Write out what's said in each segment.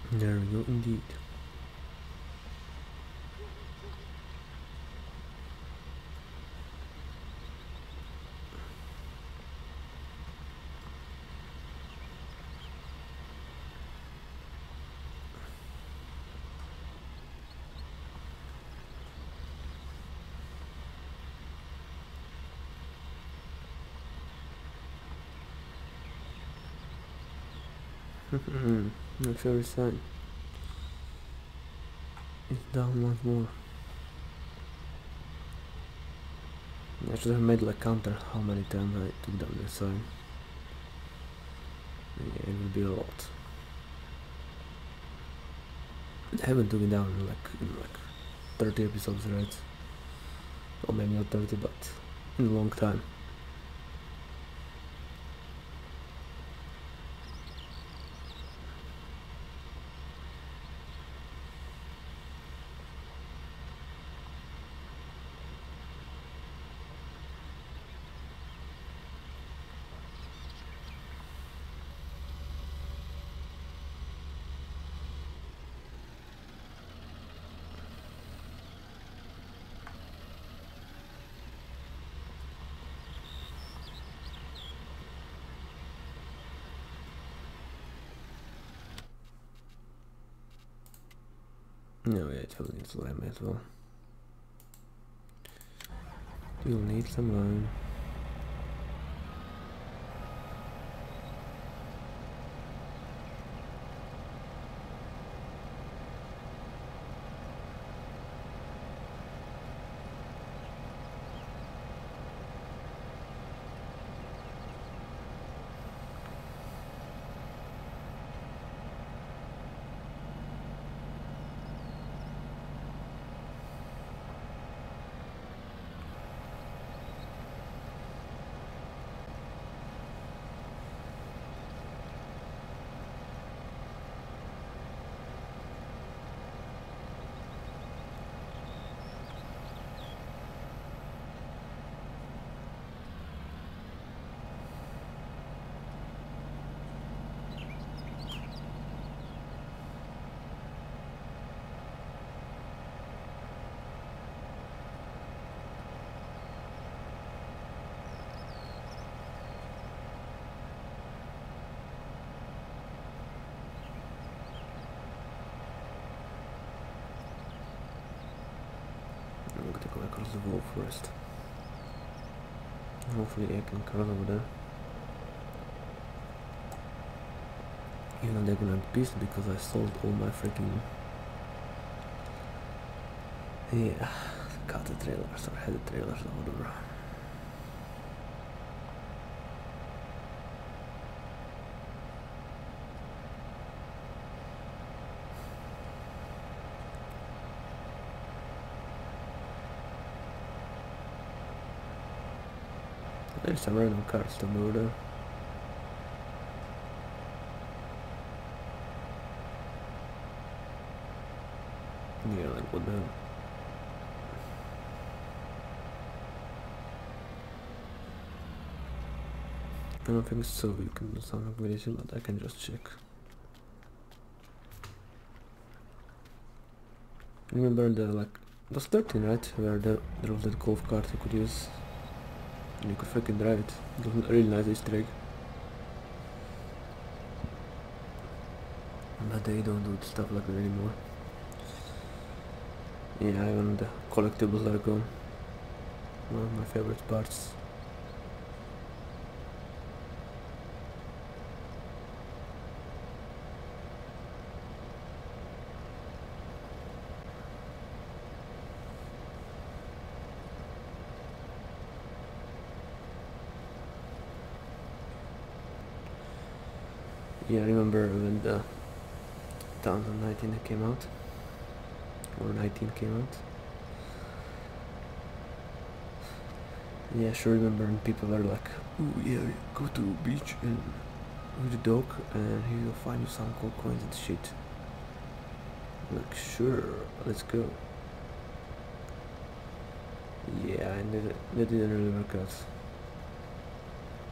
There we go, indeed. My favorite sign. It's down once more. I should have made like counter how many times I took down this sign. Yeah, it will be a lot. I haven't took it down in like 30 episodes, right? Or maybe not 30, but in a long time. No, yeah, it will need slime as well. You'll need some lime. I'm gonna go across the wall first. Hopefully I can cross over there. Even though they're gonna be pissed because I sold all my freaking... Yeah, cut the trailers or had the trailers or whatever. There's some random cards to move there. Yeah, like what the hell? I don't think so, you can do something with it, but I can just check. Remember the like, it was 13, right? Where there was that golf cart you could use. And you could fucking drive it. It was a really nice Easter egg. But they don't do stuff like that anymore. Yeah, even the collectibles are gone. One of my favorite parts. Yeah, I remember when the 2019 came out, or 19 came out. Yeah, sure remember when people were like, "Oh yeah, go to beach and with the dog and he will find you some gold coins and shit." I'm like, sure, let's go. Yeah, and that didn't really work out.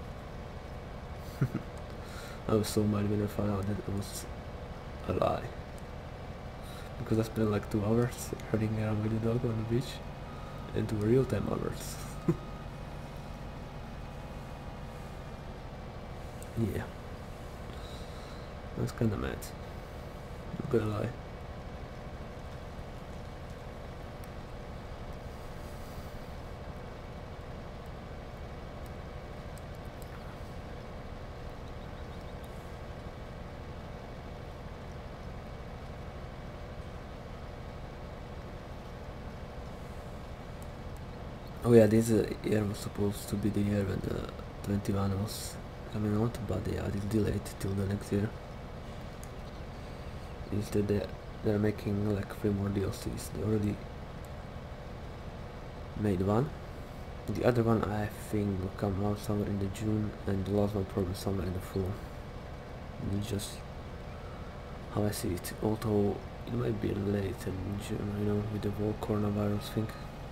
I was so mad when I found out that it was a lie. because I spent like 2 hours running around with the dog on the beach, and 2 real-time hours. Yeah, that's kinda mad, not gonna lie. Oh yeah, this year was supposed to be the year when the 21 was coming out, but yeah, it's delayed till the next year. Instead they're making like 3 more DLCs. They already made one. The other one I think will come out somewhere in the June, and the last one probably somewhere in the fall. It's just how I see it. Although it might be late in June, you know, with the whole coronavirus thing.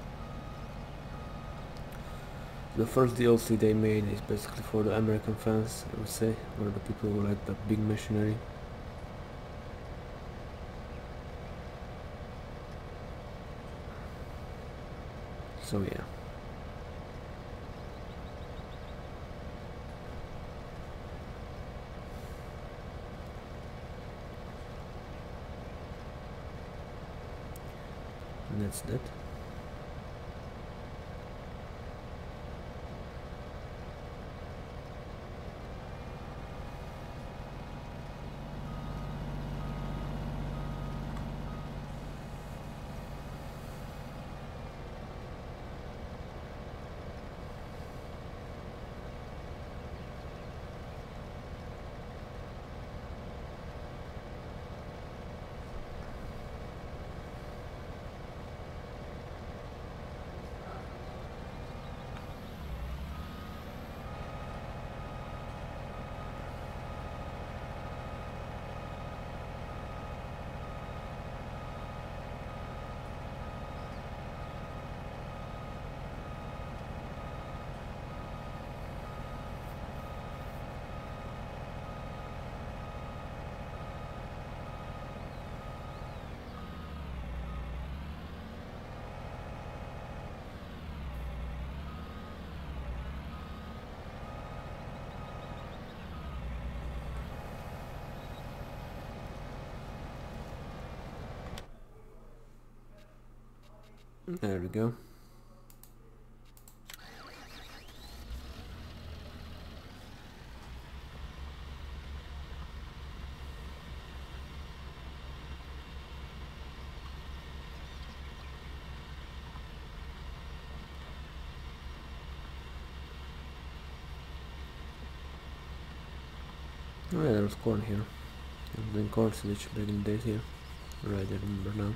The first DLC they made is basically for the American fans, I would say, or the people who like the big machinery. So yeah. And that's that. There we go. Oh yeah, there's corn here. I was doing corn silage back in the days here. Right, I remember now.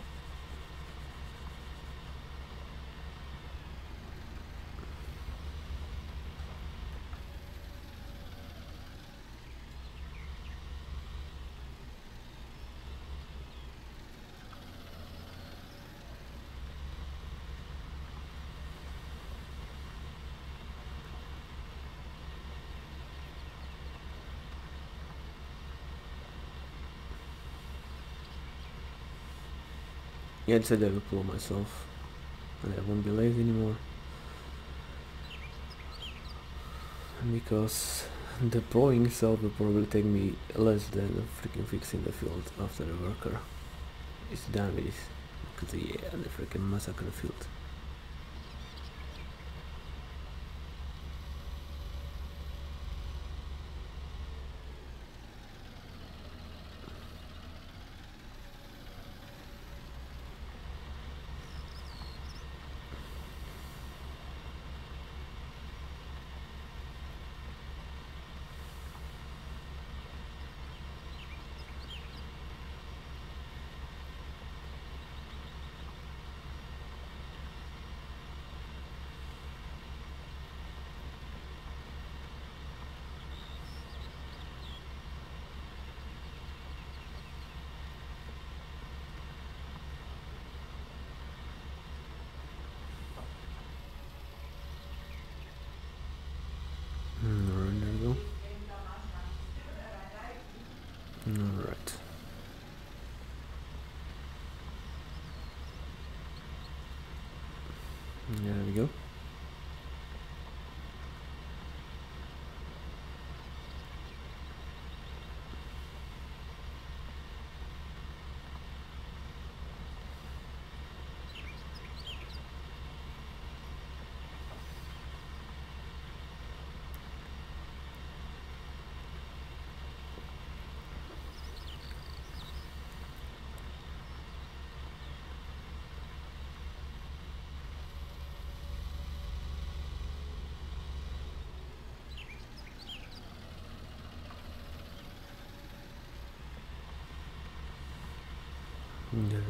Yeah, I said I will pull myself, and I won't be lazy anymore. Because the pulling itself will probably take me less than freaking fixing the field after the worker is done with it. Because yeah, the freaking massacre the field. Alright, there we go. Alright.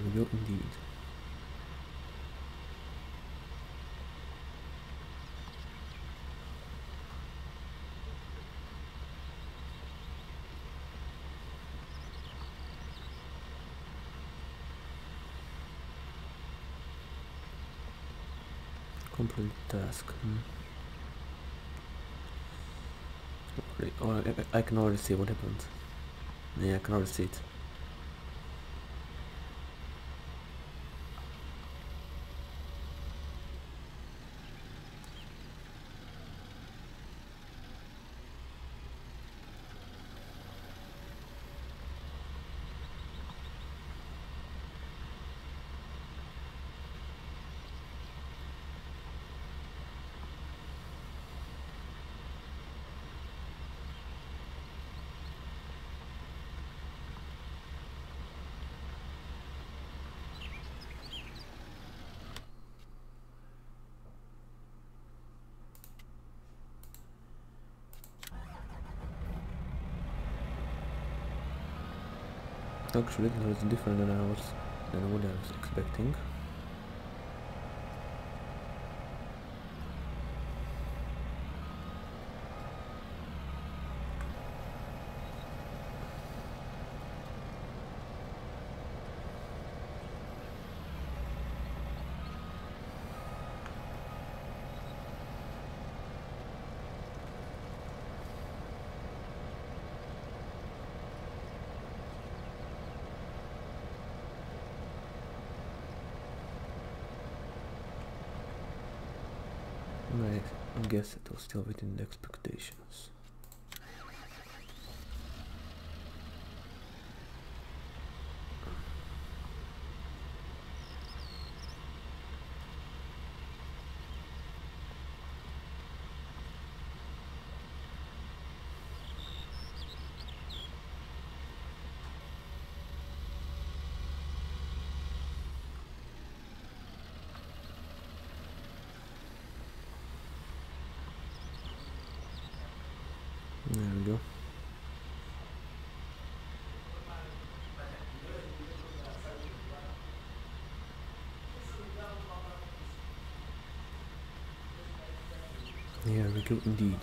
we go indeed. Complete task. Oh, I can already see what happened. Yeah, I can already see it. Actually, it was different than what I was expecting. I guess it was still within the expectations. There we go. Here we go indeed.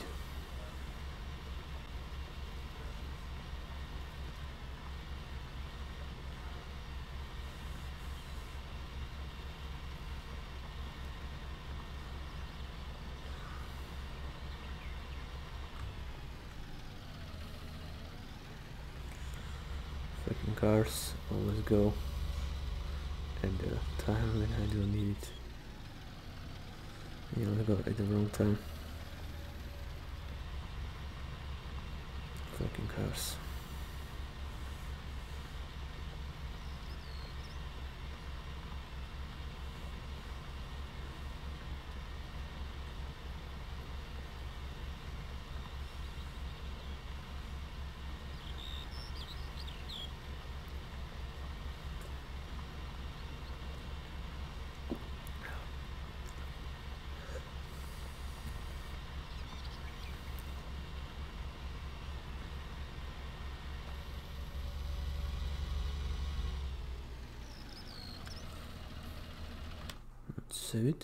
Fucking cars always go at the time when I don't need it. Yeah, I got at the wrong time. Fucking cars. Save it.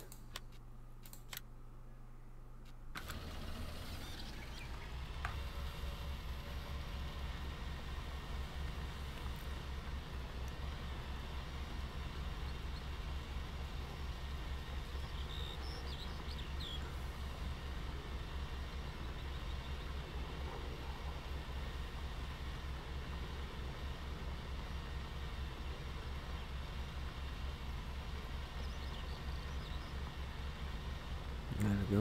There we go.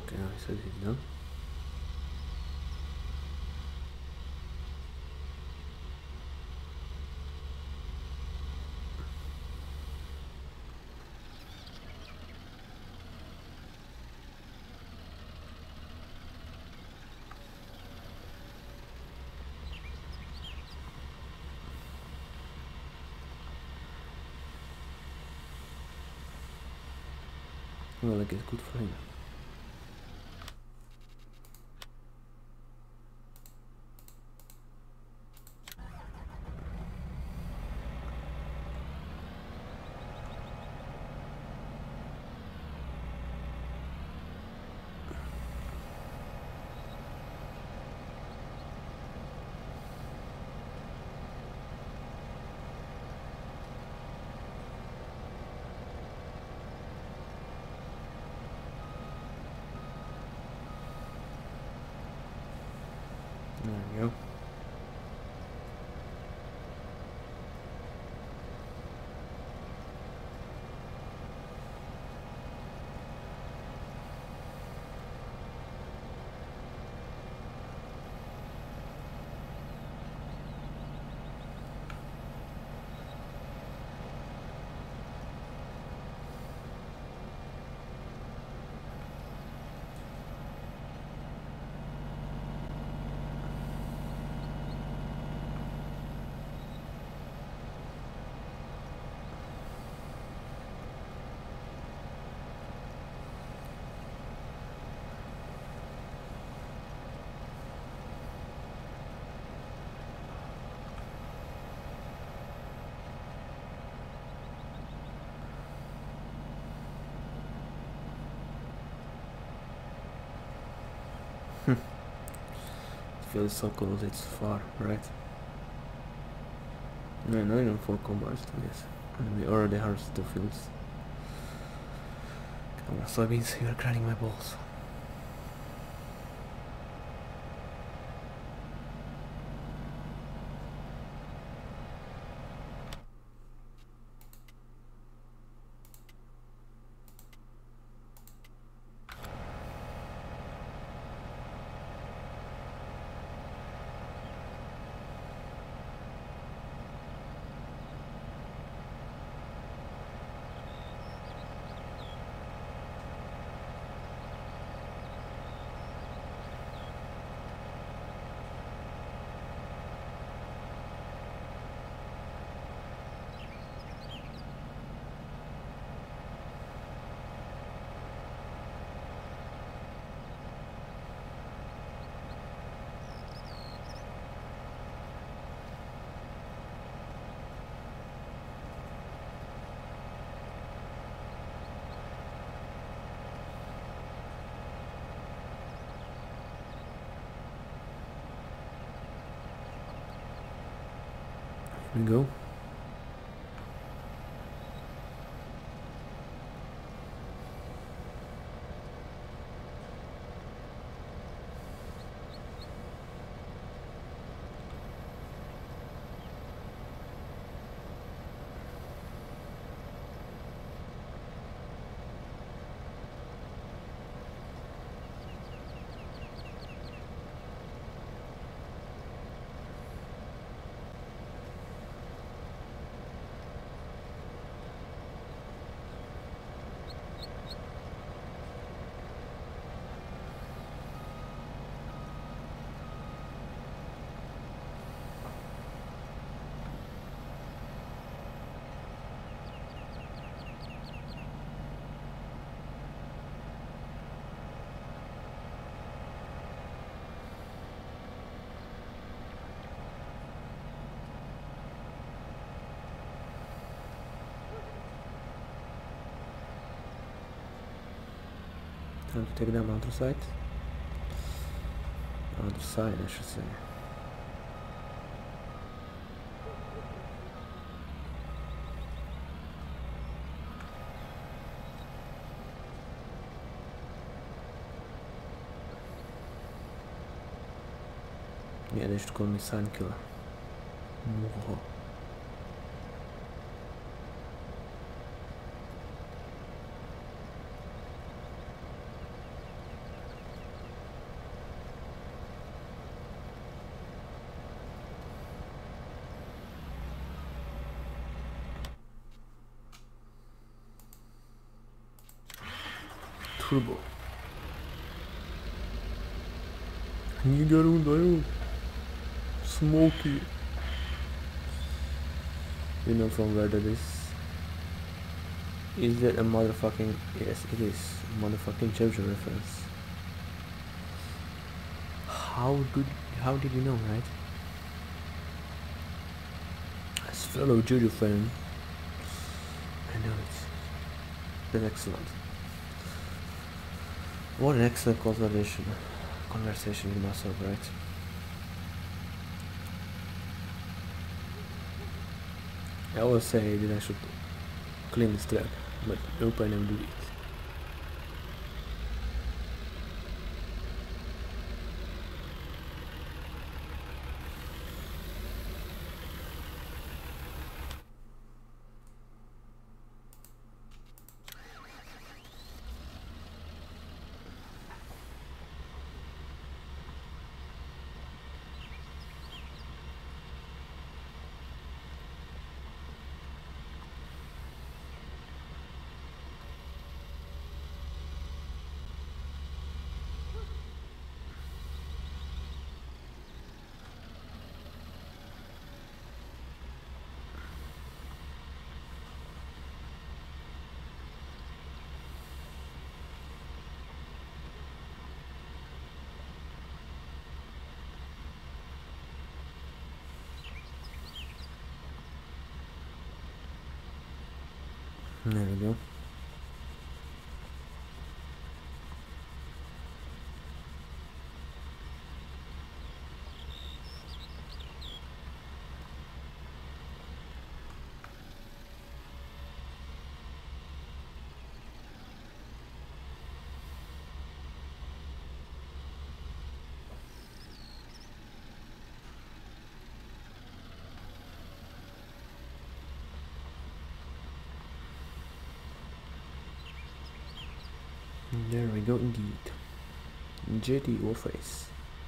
Okay, now he says he's done. Well, I guess good for him. There we go. It feels so close, it's far, right? No, not even 4 combos, yes. And we already harvested 2 fields. Come on, soybeans, you are grinding my balls. Here we go. Time to take them out of sight. Out of sight, I should say. Yeah, they should call me Sign Killer. Whoa. turbo. Nigarundayo. Smoky. You know from where that is? Is that a motherfucking... Yes, it is. Motherfucking JoJo reference. How did you know, right? As a fellow JoJo fan, I know it. That's excellent. What an excellent conversation with myself, right? I always say that I should clean this track, but nope, I never do it. There we go. There we go indeed. JD Warface.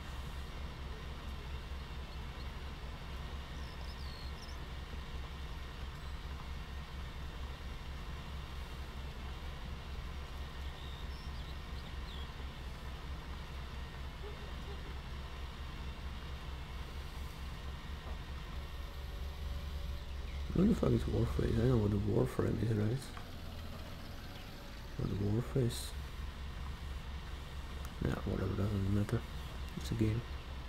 What the fuck is Warface? I know what the Warframe is, right? Or the Warface. Yeah, whatever, doesn't matter. It's a game.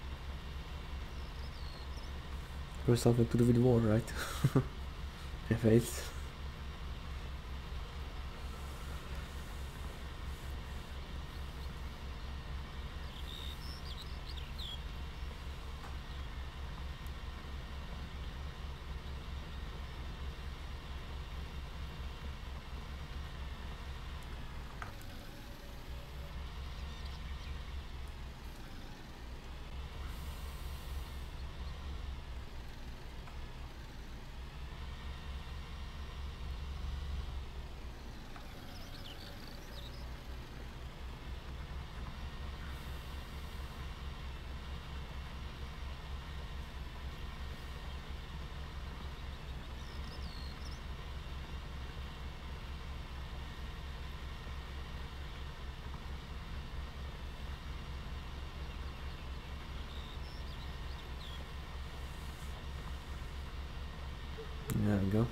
There's something to do with war, right? F8. There we go.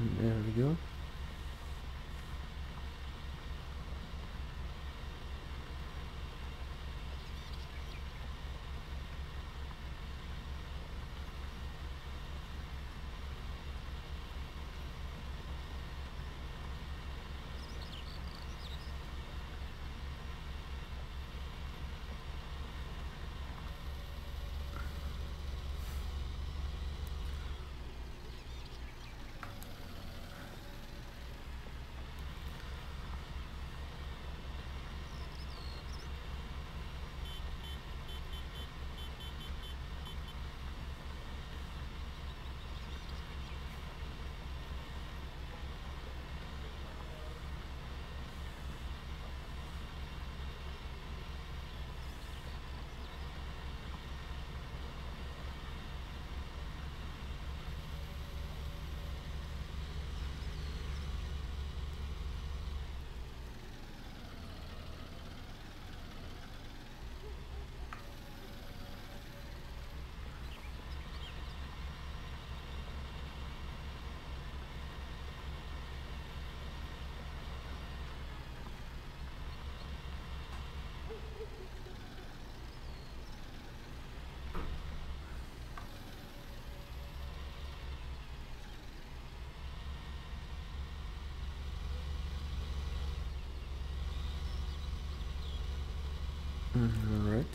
There we go. Alright.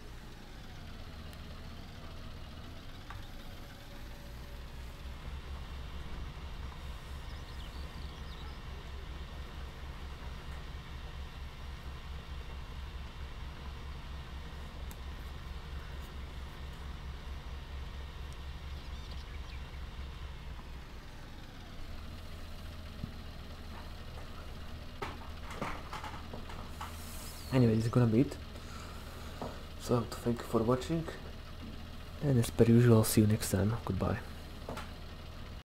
Anyway, this is gonna be it. So, thank you for watching, and as per usual, see you next time. Goodbye.